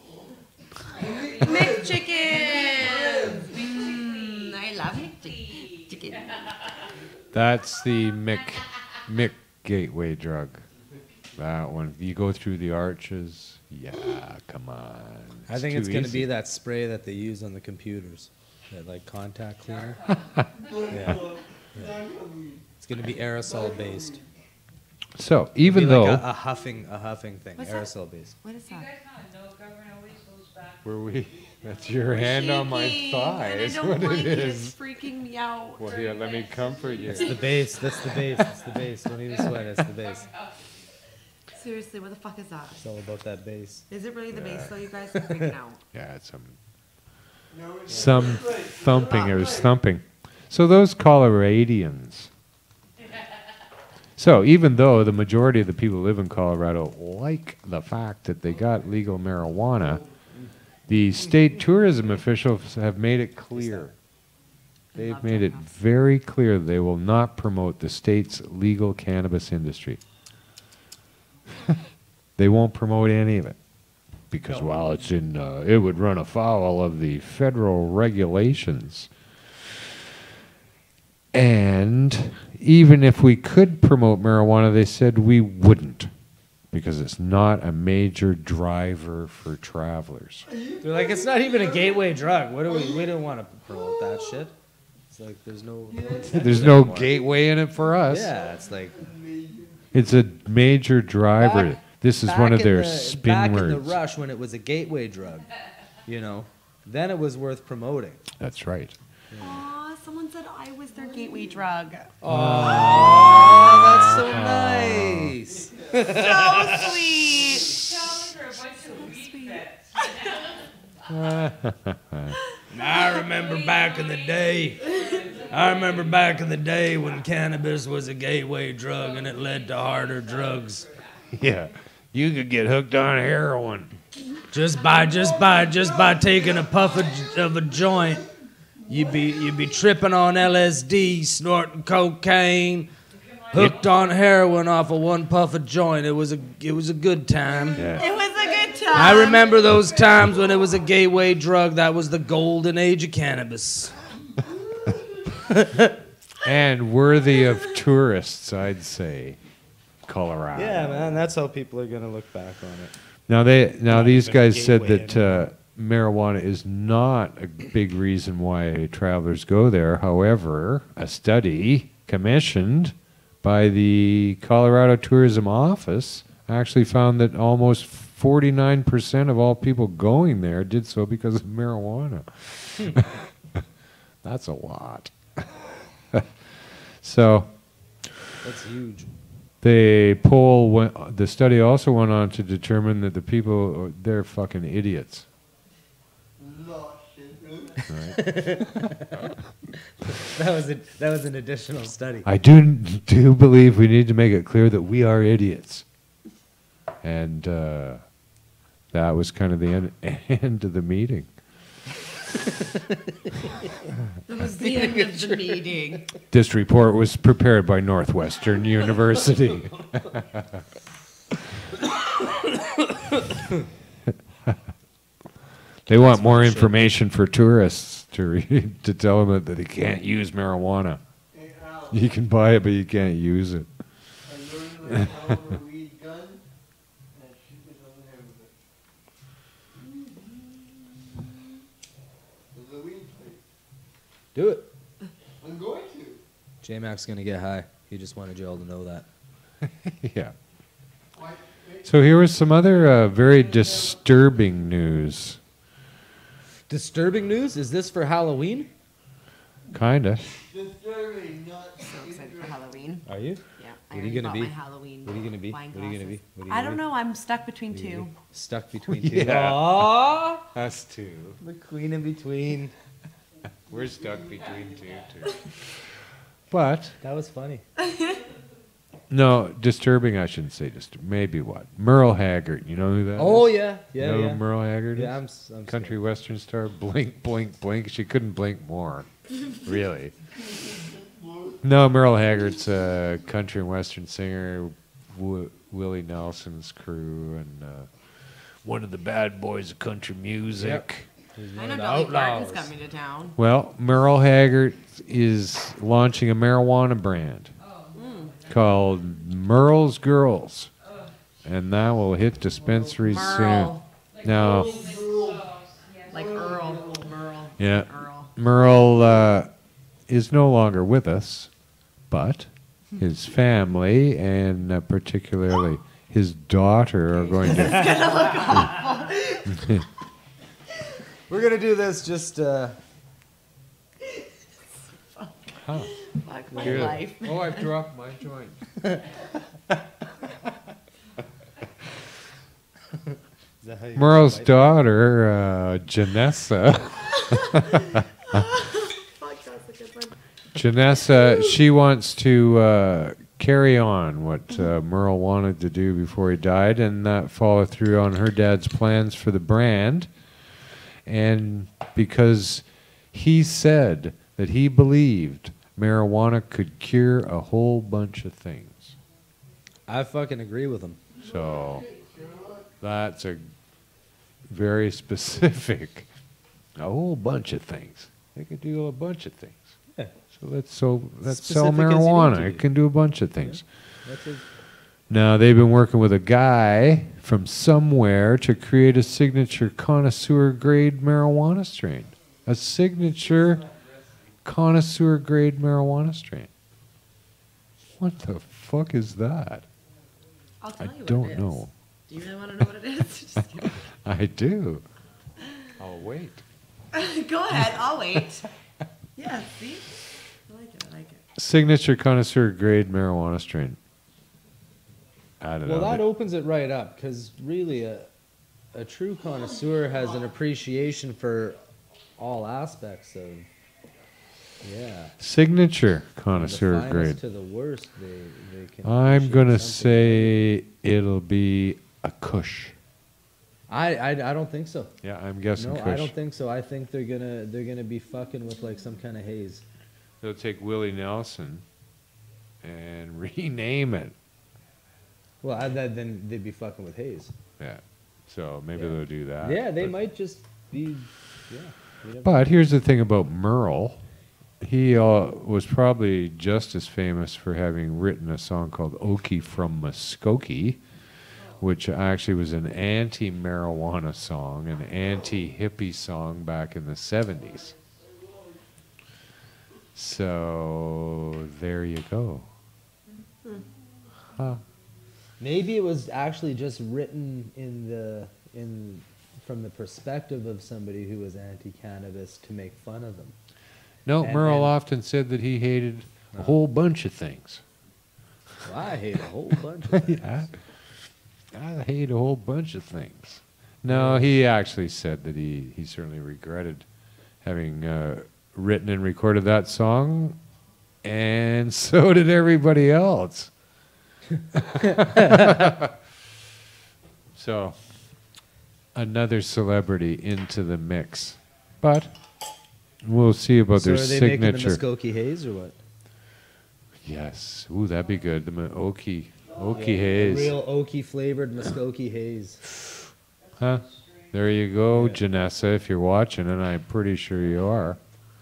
McChicken. I love McChicken. That's the Mick gateway drug. That one. You go through the arches. Yeah, come on. I think too it's going to easy. be that spray that they use on the computers, that like contact cleaner. Yeah. It's going to be aerosol based. So even Be though like a huffing thing, What's that? aerosol based. What is You that? guys not know government always goes back. were we, that's your hand on my Shaking, thigh. and I Is don't what like it it. is. It's freaking me out. Well, here, let me comfort you. It's the bass. That's the bass. It's the bass. Don't even sweat. It's the bass. Seriously, what the fuck is that? It's all about that bass. Is it really the bass though, you guys? I'm freaking out. Yeah, it's some No, it's thumping. It was thumping. So those Coloradians. So even though the majority of the people who live in Colorado like the fact that they got legal marijuana, the state tourism officials have made it clear. They've made it very clear that they will not promote the state's legal cannabis industry. They won't promote any of it because, well, it's in. It would run afoul of the federal regulations. And even if we could promote marijuana, they said we wouldn't because it's not a major driver for travelers. They're like, it's not even a gateway drug. What do we don't want to promote that shit. It's like there's no. There's no gateway in it for us. Yeah, it's like It's a major driver. This is one of their spin back words. in the rush when it was a gateway drug, you know, then it was worth promoting. That's right. Aw, someone said I was their gateway drug. Oh, that's so nice. So sweet. Telling her a bunch of weed bets. I remember back in the day. I remember back in the day when cannabis was a gateway drug and it led to harder drugs. Yeah. You could get hooked on heroin. Just by taking a puff of a joint, you'd be tripping on LSD, snorting cocaine, hooked on heroin off of one puff of joint. It was a good time. Yeah. It was a good time. I remember those times when it was a gateway drug. That was the golden age of cannabis. And worthy of tourists, I'd say. Colorado. Yeah, man, that's how people are gonna look back on it. Now these even a guys said gateway that marijuana is not a big reason why travelers go there. However, a study commissioned by the Colorado Tourism Office actually found that almost 49% of all people going there did so because of marijuana. That's a lot. So That's huge. the study also went on to determine that the people, they're fucking idiots. Right? That was an additional study. I do believe we need to make it clear that we are idiots. And that was kind of the end of the meeting. That was the end of the meeting. This report was prepared by Northwestern University. They want more information for tourists to tell them that they can't use marijuana. Hey, Al, You can buy it, but you can't use it. I learned how to weed gun, and shoot it on the head with it. There's a weed plate. Do it. I'm going to. J-Mac's gonna get high. He just wanted you all to know that. Yeah. Why? So here was some other very disturbing news. Disturbing news? Is this for Halloween? Kinda. Disturbing, not So excited for Halloween. Are you? Yeah, What I are you already gonna bought be? my Halloween. What are you gonna be? wine What are you gonna glasses. be? What are you I gonna don't be? know. I'm stuck between two. Stuck between two. Yeah. Aww. Us too. The queen in between. We're stuck between two. But That was funny. no, disturbing. I shouldn't say disturbing. Maybe what? Merle Haggard. You know who that is? Oh yeah, yeah, You know yeah. who Merle Haggard is? Yeah, I'm Country western star. Blink, blink, blink. She couldn't blink more. Really. No, Merle Haggard's a country and western singer. Willie Nelson's crew and one of the bad boys of country music. I know Dolly Parton's coming to town. Well, Merle Haggard is launching a marijuana brand called Merle's Girls, and that will hit dispensaries Merle. soon. Now, Like Earl. Merle. yeah, Earl. Merle is no longer with us, but his family and particularly his daughter are going to. We're gonna do this just. Huh. Fuck my Good. life. Oh, I've dropped my joint. Merle's daughter, Janessa. Janessa, she wants to carry on what Merle wanted to do before he died and follow through on her dad's plans for the brand. And because he said that he believed marijuana could cure a whole bunch of things. I fucking agree with him. So that's a very specific, a whole bunch of things. They could do a bunch of things. Yeah. So let's sell Specific as you need marijuana. to It be. can do a bunch of things. That's a, Now they've been working with a guy from somewhere to create a signature connoisseur grade marijuana strain. A signature connoisseur grade marijuana strain. What the fuck is that? I'll tell you what Don't it is. know. Do you really want to know what it is? Just kidding. I do. I'll wait. Go ahead. I'll wait. Yeah, see? I like it. I like it. Signature connoisseur grade marijuana strain. I don't well, know. that opens it right up because really, a true connoisseur has an appreciation for all aspects of. Yeah. Signature From connoisseur the finest grade. to the worst, they can. I'm appreciate gonna something. say it'll be a Kush. I don't think so. Yeah, I'm guessing No, Kush. I don't think so. I think they're gonna be fucking with like some kind of haze. They'll take Willie Nelson and rename it. Well, then they'd be fucking with haze. Yeah. So maybe Yeah. they'll do that. Yeah, they but- might just be. Yeah. you never- But here's the thing about Merle. He was probably just as famous for having written a song called Okie from Muskogee, which actually was an anti-marijuana song, an anti-hippie song back in the 70s. So there you go. Huh. Maybe it was actually just written from the perspective of somebody who was anti-cannabis to make fun of them. No, And- Merle and- often said that he hated a whole bunch of things. Well, I hate a whole bunch of things. Yeah. I hate a whole bunch of things. No, he actually said that he certainly regretted having written and recorded that song, and so did everybody else. So, another celebrity into the mix. But we'll see about So their are they making the signature. Muskokie Haze or what? Yes. Ooh, that'd be good. The Okie Haze. Real oaky flavored Muskokie Haze. Huh? There you go, Janessa, if you're watching, and I'm pretty sure you are.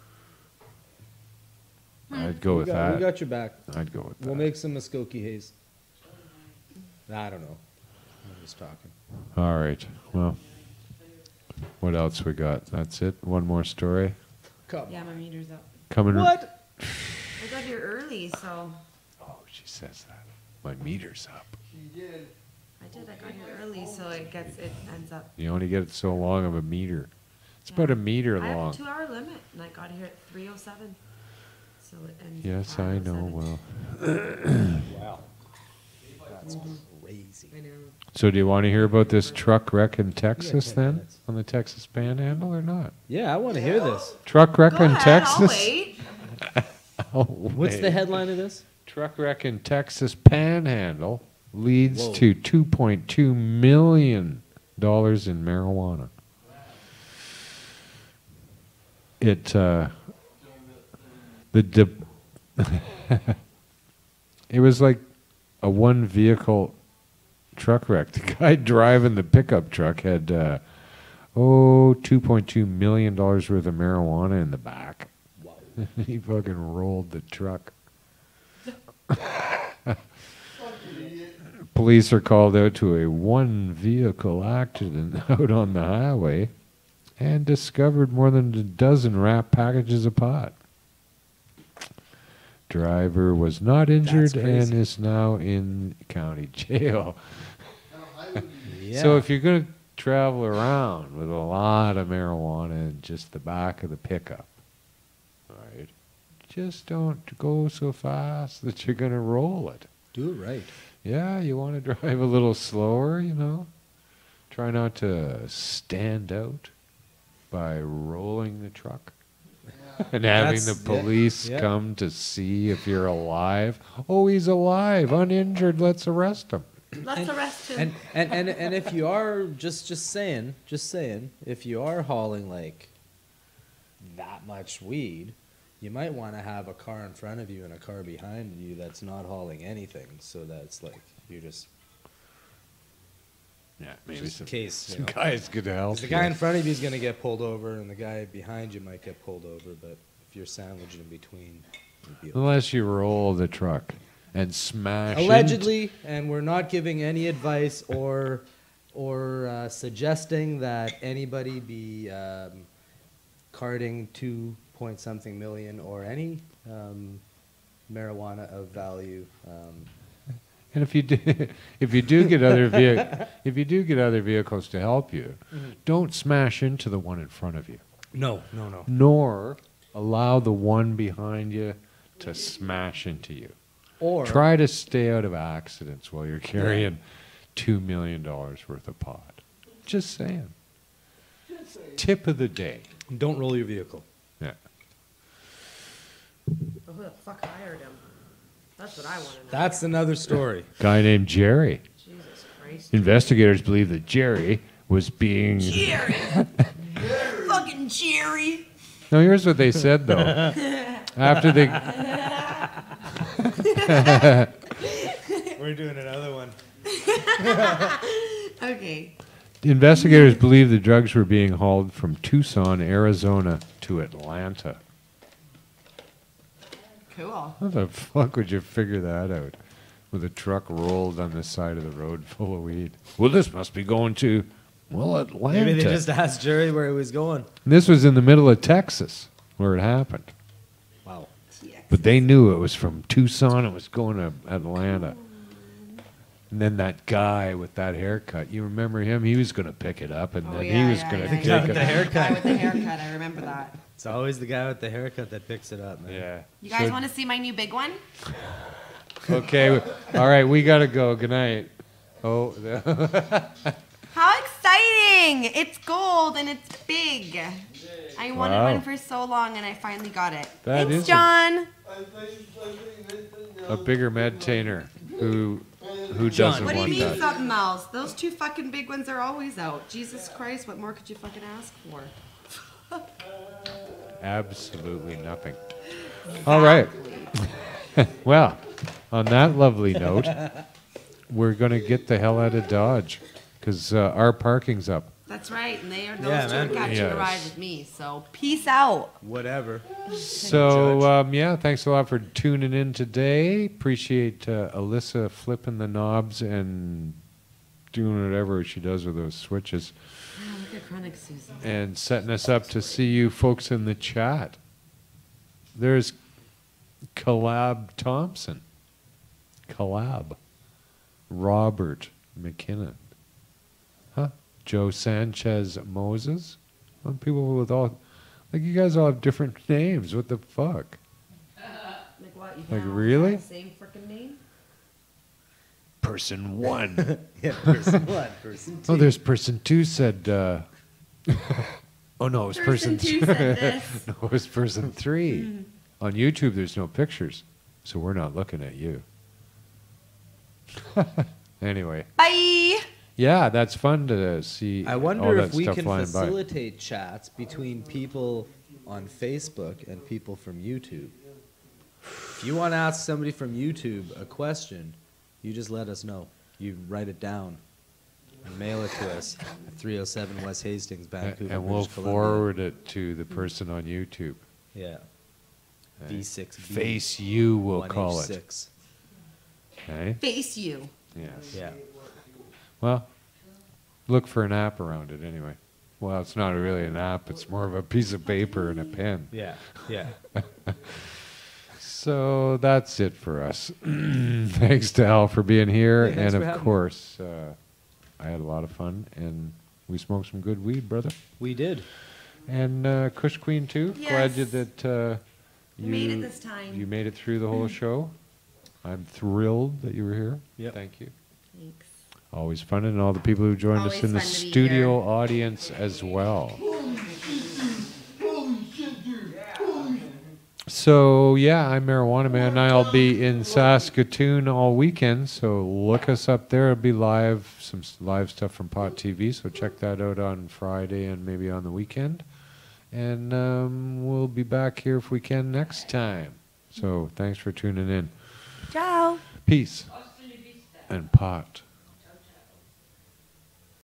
I'd go with We that. got your back. I'd go with that. We'll make some Muskokie Haze. I don't know. I'm just talking. All right. Well, what else we got? That's it. One more story Yeah, my meter's up. coming. What? I got here early, so Oh, she says that. My meter's up. She did. I did. I got here early, so it ends up. You only get so long of a meter. It's about Yeah. a meter I have long. a 2-hour limit, and I got here at 3:07. So it ends. Yes, at I know. 5:07. Well, Wow. That's crazy. I know. so do you want to hear about this truck wreck in Texas 10 then, minutes. on the Texas Panhandle or not? Yeah, I want to hear this. Truck wreck Go in ahead, I'll Texas. wait. Oh, What's the wait. headline of this? Truck wreck in Texas Panhandle leads Whoa. to $2.2 million in marijuana. It it was like a one vehicle truck wreck. The guy driving the pickup truck had $2.2 million worth of marijuana in the back. Wow. He fucking rolled the truck. Police are called out to a one vehicle accident out on the highway and discovered more than a dozen wrapped packages of pot. Driver was not injured and crazy. is now in county jail. Now, I would be Yeah. So if you're going to travel around with a lot of marijuana in just the back of the pickup, all right, just don't go so fast that you're going to roll it. Do it right. Yeah, you want to drive a little slower, you know. Try not to stand out by rolling the truck and having the That's- police yeah. come to see if you're alive. Oh, he's alive, uninjured, let's arrest him. Let's arrest him. And if you are just saying, if you are hauling like that much weed, you might want to have a car in front of you and a car behind you that's not hauling anything, so that's like you're just Yeah, maybe just some, in case. some guys could help. 'Cause the guy in front of you is going to get pulled over, and the guy behind you might get pulled over. But if you're sandwiched in between, you'd be okay. Unless you roll the truck and smash Allegedly, and we're not giving any advice or suggesting that anybody be carting 2-point-something million or any marijuana of value. And if you do get other vehicles to help you, don't smash into the one in front of you, No. nor allow the one behind you to smash into you. Or Try to stay out of accidents while you're carrying $2 million worth of pot. Just saying. Tip of the day. don't roll your vehicle. Yeah. But who the fuck hired him? That's what I want to know. That's another story. Guy named Jerry. Jesus Christ. Investigators believe that Jerry was being. Jerry! Fucking Jerry! Now here's what they said though. After they. We're doing another one. Okay. Investigators believe the drugs were being hauled from Tucson, Arizona to Atlanta. Cool. How the fuck would you figure that out? with a truck rolled on the side of the road full of weed. Well, this must be going to, well, Atlanta. Maybe they just asked Jerry where he was going. This was in the middle of Texas where it happened. Wow. But they knew it was from Tucson. It was going to Atlanta. And then that guy with that haircut, you remember him? He was going to pick it up, and then he was going to take yeah. it. The haircut. Guy with the haircut. I remember that. It's always the guy with the haircut that picks it up, man. Yeah. You guys So- want to see my new big one? Okay. All right. We got to go. Good night. Oh. How exciting! It's gold and it's big. I wanted Wow. one for so long and I finally got it. That Thanks, is a- John. A bigger meditainer who John, doesn't What do you want mean that. something else? Those two fucking big ones are always out. Jesus Christ, what more could you fucking ask for? Absolutely nothing. All right. Well, on that lovely note, we're going to get the hell out of Dodge because our parking's up. That's right, and those Yeah, two man. are catching Yes. a ride with me. So peace out. Whatever. So, yeah, thanks a lot for tuning in today. Appreciate Alyssa flipping the knobs and doing whatever she does with those switches Oh, look at Chronic Susan. and setting us up to see you folks in the chat. There's Collab Thompson. Collab. Robert McKinnon. Huh? Joe Sanchez Moses. Well, people with all, like you guys all have different names. What the fuck? Like what? You Like, all really? have the same freaking name? Person one. Yeah, person one, person two. Oh, there's person two said. Oh no, it was person, Person two said this. No, it was person three. On YouTube, there's no pictures, so we're not looking at you. Anyway, Bye. yeah, that's fun to see. I all wonder that if we stuff can flying by. facilitate chats between people on Facebook and people from YouTube. If you want to ask somebody from YouTube a question, you just let us know. You write it down and mail it to us at 307 West Hastings, Vancouver, And we'll British Columbia. forward it to the person on YouTube. Yeah. Okay. V6B. Face you, we'll call it. 1H6. Okay. Face you. Yes. Yeah. Well, look for an app around it anyway. Well, it's not really an app. It's more of a piece of paper and a pen. Yeah. Yeah. So that's it for us. Thanks to Al for being here. Hey, thanks and for of having me. course, I had a lot of fun. And we smoked some good weed, brother. We did. And Kush Queen, too. Glad Yes. that you Made it this time. You made it through the whole show. I'm thrilled that you were here. Yep. Thank you. Thanks. Always fun, and all the people who joined us Always in the fun to be studio here. audience as well. So yeah, I'm Marijuana Man. I'll be in Saskatoon all weekend, so look us up there. It'll be live, some live stuff from Pot TV. So check that out on Friday and maybe on the weekend. And we'll be back here if we can next time. So thanks for tuning in. Ciao. Peace Hasta la vista. and pot.